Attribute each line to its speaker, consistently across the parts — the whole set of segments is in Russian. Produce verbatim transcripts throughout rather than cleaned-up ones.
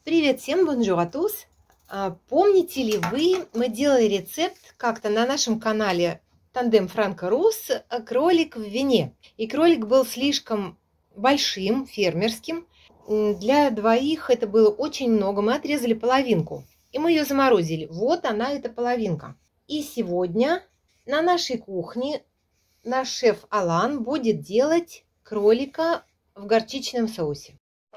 Speaker 1: Привет всем, бонжур а tous. Помните ли вы, мы делали рецепт как-то на нашем канале Тандем Франко Рус кролик в вине. И кролик был слишком большим, фермерским. Для двоих это было очень много. Мы отрезали половинку. И мы ее заморозили. Вот она, эта половинка. И сегодня на нашей кухне наш шеф Алан будет делать кролика в горчичном соусе.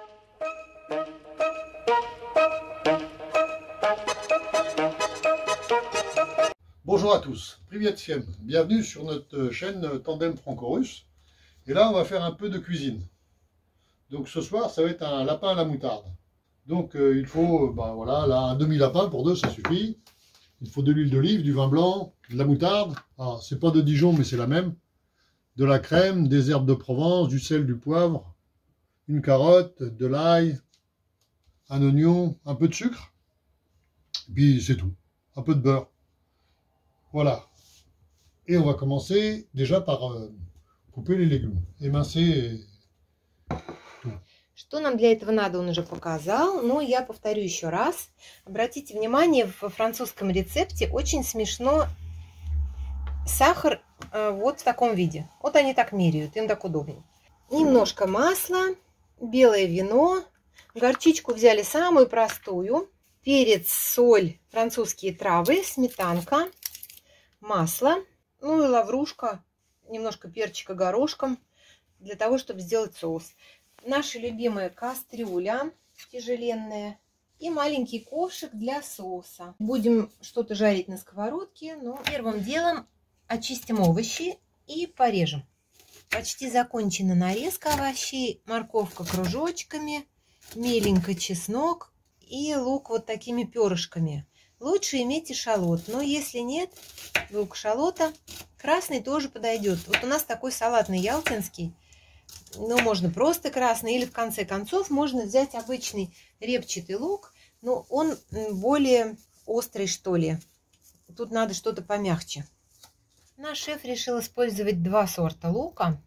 Speaker 2: Bonjour à tous, Привет всем, bienvenue sur notre chaîne Tandem Franco-Russe. Et là on va faire un peu de cuisine. Donc ce soir ça va être un lapin à la moutarde. Donc euh, il faut, ben voilà, là un demi-lapin pour deux ça suffit. Il faut de l'huile d'olive, du vin blanc, de la moutarde. Alors c'est pas de Dijon mais c'est la même. De la crème, des herbes de Provence, du sel, du poivre, une carotte, de l'ail, un oignon, un peu de sucre. Et puis c'est tout, un peu de beurre. Voilà. Et on va commencer déjà par euh, couper les légumes, émincer tout.
Speaker 1: Что нам для этого надо, он уже показал, но я повторю еще раз. Обратите внимание, во французском рецепте очень смешно сахар э, вот в таком виде. Вот они так меряют, им так удобнее. Немножко масла, белое вино, горчичку взяли самую простую, перец, соль, французские травы, сметанка, масло, ну и лаврушка, немножко перчика горошком, для того, чтобы сделать соус. Наша любимая кастрюля тяжеленная и маленький ковшик для соуса. Будем что-то жарить на сковородке, но первым делом очистим овощи и порежем. Почти закончена нарезка овощей, морковка кружочками, меленько чеснок и лук вот такими перышками. Лучше иметь эшалот, но если нет лук шалота, красный тоже подойдет. Вот у нас такой салатный ялтинский, ну можно просто красный, или в конце концов можно взять обычный репчатый лук, но он более острый, что ли. Тут надо что-то помягче. Наш шеф решил использовать два сорта лука,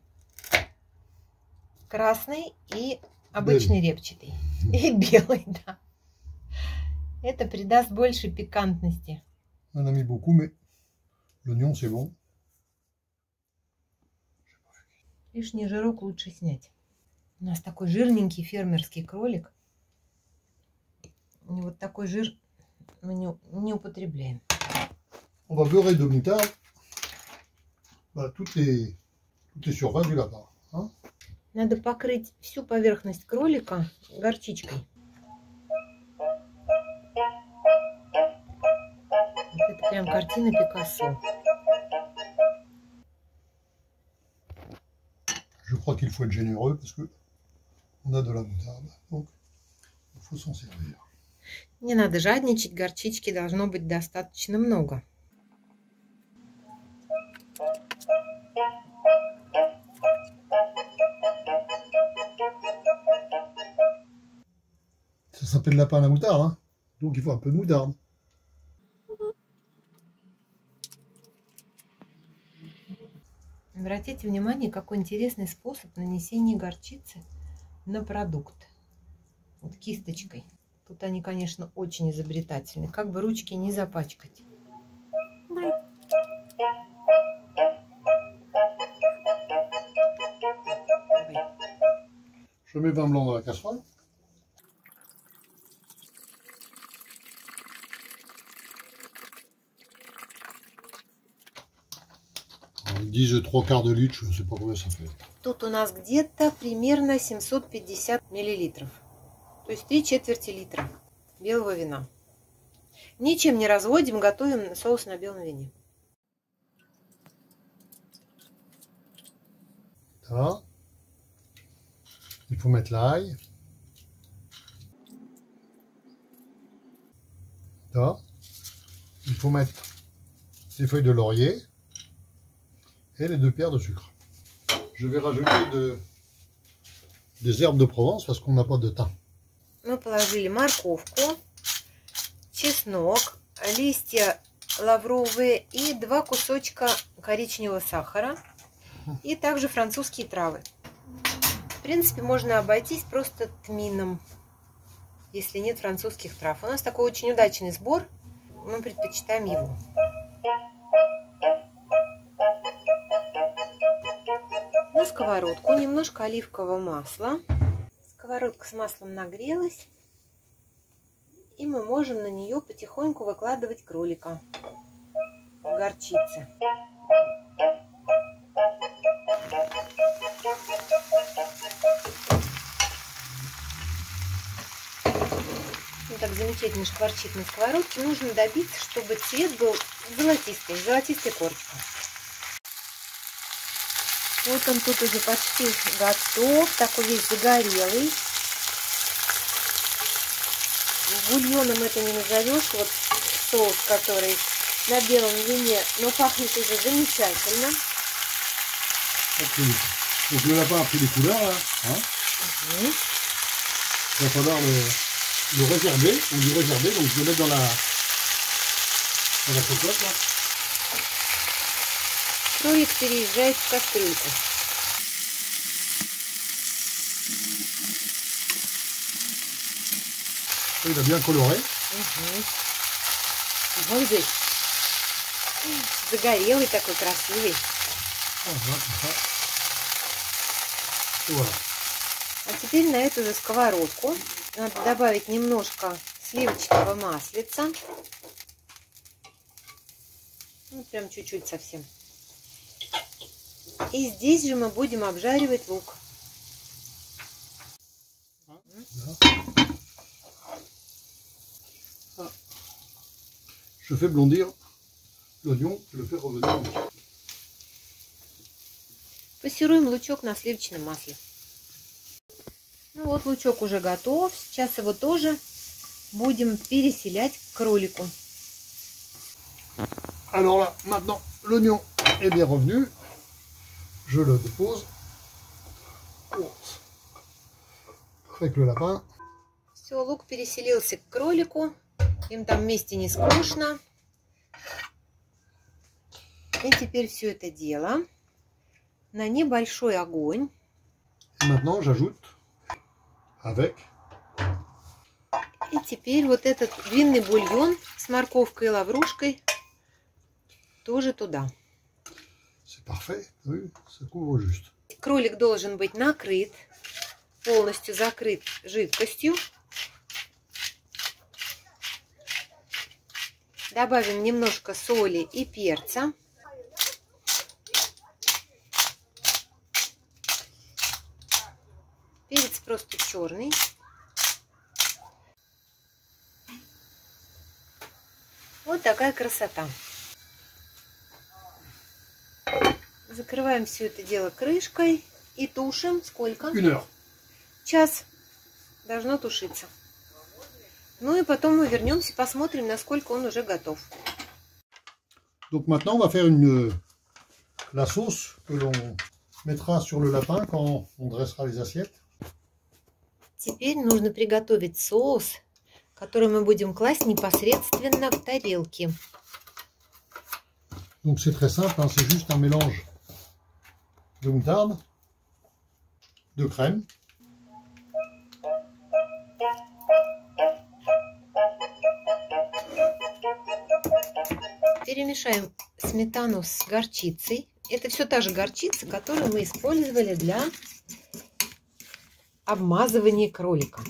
Speaker 1: красный и обычный
Speaker 2: Белый.
Speaker 1: репчатый, и белый, да. Это придаст больше пикантности.
Speaker 2: On a mis beaucoup, mais l'oignon c'est bon.
Speaker 1: Лишний жирок лучше снять. У нас такой жирненький фермерский кролик. И вот такой жир мы не, не употребляем.
Speaker 2: On va beurrer de moutarde bah, toutes les, toutes les surfaces du lapin. Hein?
Speaker 1: Надо покрыть всю поверхность кролика горчичкой. Это прям картина Пикассо.
Speaker 2: Je crois qu'il faut être généreux parce que on a de la moutarde, donc il faut s'en servir.
Speaker 1: Не надо жадничать, горчички должно быть достаточно много.
Speaker 2: Ça s'appelle lapin à la moutarde, hein? Donc il faut un peu de moutarde.
Speaker 1: Обратите внимание, какой интересный способ нанесения горчицы на продукт. Вот кисточкой. Тут они, конечно, очень изобретательны. Как бы ручки не запачкать.
Speaker 2: Je mets vin blanc dans la casserole. Ils disent trois quarts de litre, je ne sais pas combien ça fait.
Speaker 1: Тут у нас где-то примерно семьсот пятьдесят миллилитров. То есть три четверти литра белого вина. Ничем не разводим, готовим соус на белом вине.
Speaker 2: Là. Il faut mettre l'ail. Là. Il faut mettre des feuilles de laurier et les deux pierres de sucre. Je vais rajouter de, des herbes de Provence parce qu'on n'a pas de thym.
Speaker 1: Мы положили морковку, чеснок, листья лавровые и два кусочка коричневого сахара. И также французские травы. В принципе, можно обойтись просто тмином. если нет французских трав. У нас такой очень удачный сбор, мы предпочитаем его. На сковородку немножко оливкового масла. Сковородка с маслом нагрелась. И мы можем на нее потихоньку выкладывать кролика в горчице. Он так замечательно шкварчит на сковородке. Нужно добиться, чтобы цвет был золотистый, золотистый корочка. Вот он тут уже почти готов, такой весь загорелый. Бульоном это не назовешь, вот соус, который на белом вине, но пахнет уже замечательно.
Speaker 2: Donc le lapin a pris des couleurs là, hein. Mmh. Il va falloir le, le réserver, on dit réserver, donc je vais le mettre dans la, dans la cocotte là.
Speaker 1: Кролик переезжает в кастрюльку.
Speaker 2: Il a bien coloré.
Speaker 1: Угу. Вот здесь. Загорелый такой красивый.
Speaker 2: Ага, ага. Voilà.
Speaker 1: А теперь на эту же сковородку надо добавить немножко сливочного маслица. Ну, прям чуть-чуть совсем. И здесь же мы будем обжаривать лук.
Speaker 2: Je fais blondir l'oignon, je le fais revenir.
Speaker 1: Пассируем лучок на сливочном масле. Ну вот, лучок уже готов. Сейчас его тоже будем переселять к кролику.
Speaker 2: Alors là, maintenant, l'oignon est bien revenu. Je le dépose avec le lapin.
Speaker 1: Все, лук переселился к кролику. Им там вместе не скучно. И теперь все это дело на небольшой огонь.
Speaker 2: Maintenant, j'ajoute avec.
Speaker 1: И теперь вот этот винный бульон с морковкой и лаврушкой тоже туда.
Speaker 2: C'est parfait, oui, ça couvre juste.
Speaker 1: Кролик должен быть накрыт, полностью закрыт жидкостью. Добавим немножко соли и перца. Перец просто черный. Вот такая красота. Закрываем все это дело крышкой и тушим. Сколько?
Speaker 2: Une heure.
Speaker 1: Час. Должно тушиться. Ну и потом мы вернемся, посмотрим, насколько он уже готов.
Speaker 2: Donc maintenant, on va faire une, la sauce que l'on mettra sur le lapin quand on dressera les assiettes.
Speaker 1: Теперь нужно приготовить соус, который мы будем класть непосредственно в тарелки.
Speaker 2: Donc c'est très simple, hein, c'est juste un mélange de moutarde, de crème.
Speaker 1: Перемешаем сметану с горчицей. Это все та же горчица, которую мы использовали для обмазывания кролика.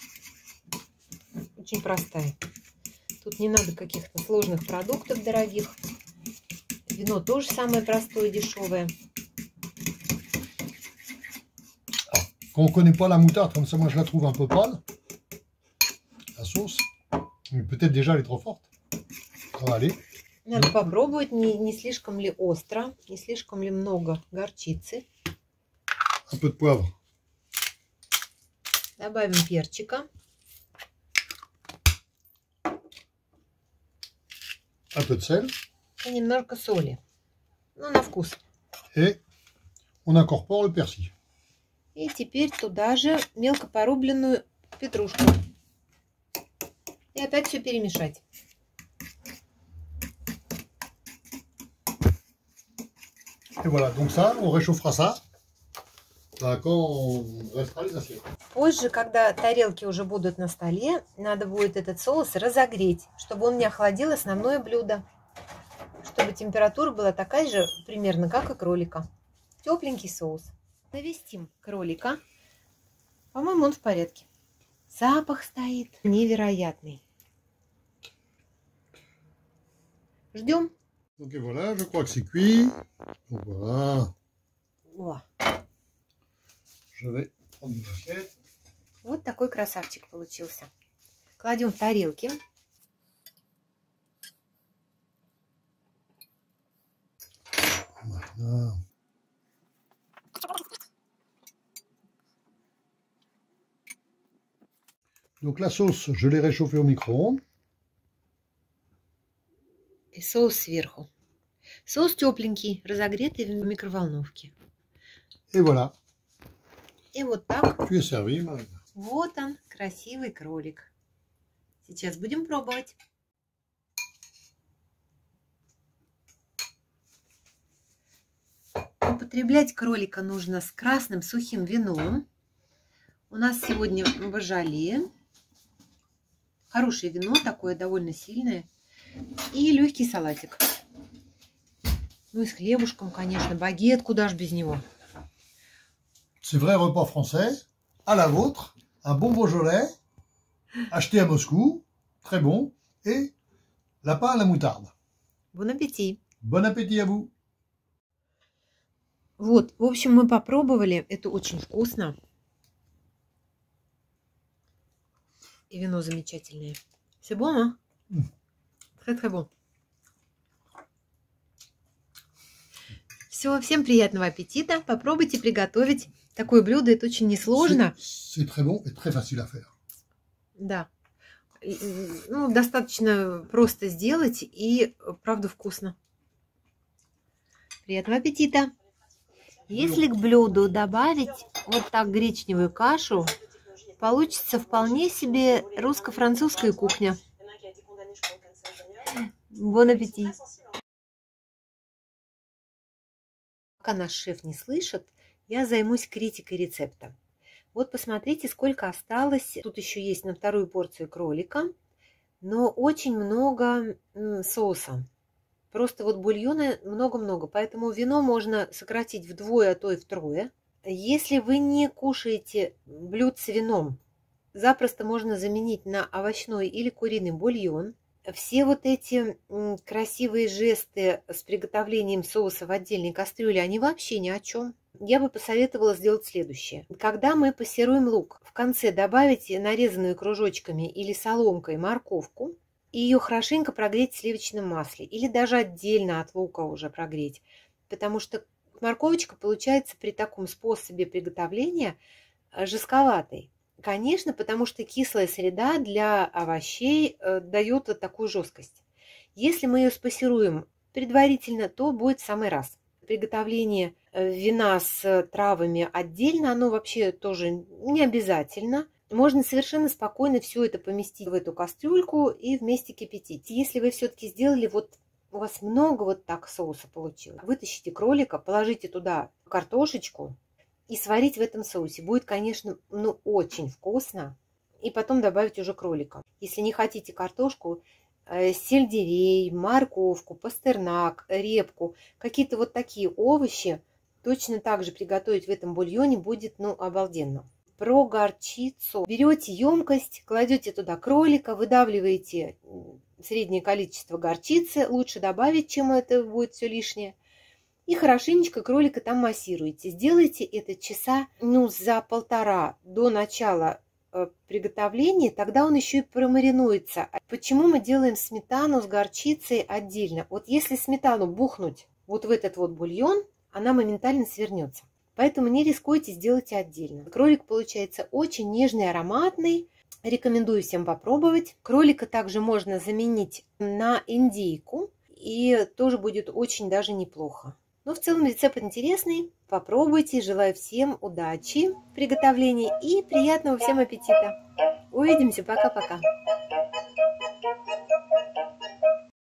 Speaker 1: Очень простая. Тут не надо каких-то сложных продуктов дорогих. Вино тоже самое простое, дешевое.
Speaker 2: Quand on ne connaît pas la moutarde, comme ça moi je la trouve un peu pâle, la sauce, mais peut-être déjà elle est trop forte. Ça va aller.
Speaker 1: Надо попробовать, не, не слишком ли остро, не слишком ли много горчицы.
Speaker 2: Un peu de poivre.
Speaker 1: Добавим перчика.
Speaker 2: Un peu de sel.
Speaker 1: И немножко соли. Ну, на вкус.
Speaker 2: Et on incorpore le persil.
Speaker 1: И теперь туда же мелко порубленную петрушку. И опять все перемешать.
Speaker 2: Et voilà, donc ça, on réchauffera ça Enfin, quand restera les assiettes.
Speaker 1: Позже, когда тарелки уже будут на столе, надо будет этот соус разогреть, чтобы он не охладил основное блюдо. Чтобы температура была такая же примерно, как и кролика. Тепленький соус. Навестим кролика. По-моему, он в порядке. Запах стоит невероятный. Ждем.
Speaker 2: Donc voilà, je crois que c'est cuit. Donc voilà.
Speaker 1: О,
Speaker 2: Je vais prendre une assiette.
Speaker 1: вот такой красавчик получился. Кладем в тарелки.
Speaker 2: Voilà. Donc la sauce, je l'ai réchauffée au micro-ondes.
Speaker 1: И соус сверху. Соус тепленький, разогретый в микроволновке.
Speaker 2: Et voilà,
Speaker 1: И вот так.
Speaker 2: tu es servi, Marina.
Speaker 1: Вот он, красивый кролик. Сейчас будем пробовать. Употреблять кролика нужно с красным сухим вином. У нас сегодня божале. Хорошее вино, такое довольно сильное. И легкий салатик. Ну и с хлебушком, конечно. Багет, куда ж без него.
Speaker 2: C'est vrai repas français, à la vôtre, un bon Beaujolais, acheté à Moscou, très bon, et lapin à la moutarde.
Speaker 1: Бон аппетит.
Speaker 2: Bon appétit à vous.
Speaker 1: Вот, в общем, мы попробовали. Это очень вкусно. И вино замечательное. C'est bon, hein? Très-très bon. Все, всем приятного аппетита. Попробуйте приготовить такое блюдо. Это очень несложно.
Speaker 2: C'est très bon et très facile à faire.
Speaker 1: Да. И, ну, достаточно просто сделать и, правда, вкусно. Приятного аппетита. Если к блюду добавить вот так гречневую кашу, получится вполне себе русско-французская кухня. Бон аппетит. Пока наш шеф не слышит, я займусь критикой рецепта. Вот посмотрите, сколько осталось. Тут еще есть на вторую порцию кролика, но очень много соуса. Просто вот бульона много-много, поэтому вино можно сократить вдвое, а то и втрое. Если вы не кушаете блюд с вином, запросто можно заменить на овощной или куриный бульон. Все вот эти красивые жесты с приготовлением соуса в отдельной кастрюле, они вообще ни о чем. Я бы посоветовала сделать следующее. Когда мы пассеруем лук, в конце добавите нарезанную кружочками или соломкой морковку и ее хорошенько прогреть в сливочном масле или даже отдельно от лука уже прогреть, потому что морковочка получается при таком способе приготовления жестковатой. Конечно, потому что кислая среда для овощей э, дает вот такую жесткость. Если мы ее спассируем предварительно, то будет в самый раз. Приготовление э, вина с травами отдельно, оно вообще тоже не обязательно. Можно совершенно спокойно все это поместить в эту кастрюльку и вместе кипятить. Если вы все-таки сделали, вот у вас много вот так соуса получилось, вытащите кролика, положите туда картошечку, и сварить в этом соусе. Будет, конечно, ну, очень вкусно. И потом добавить уже кролика. Если не хотите картошку, э, сельдерей, морковку, пастернак, репку, какие-то вот такие овощи, точно так же приготовить в этом бульоне будет, ну, обалденно. Про горчицу. Берете емкость, кладете туда кролика, выдавливаете среднее количество горчицы. Лучше добавить, чем это будет все лишнее. И хорошенечко кролика там массируете. Сделайте это часа ну, за полтора до начала э, приготовления, тогда он еще и промаринуется. Почему мы делаем сметану с горчицей отдельно? Вот если сметану бухнуть вот в этот вот бульон, она моментально свернется. Поэтому не рискуйте, сделайте отдельно. Кролик получается очень нежный, ароматный. Рекомендую всем попробовать. Кролика также можно заменить на индейку. И тоже будет очень даже неплохо. Но в целом рецепт интересный. Попробуйте. Желаю всем удачи в приготовлении и приятного всем аппетита. Увидимся. Пока-пока.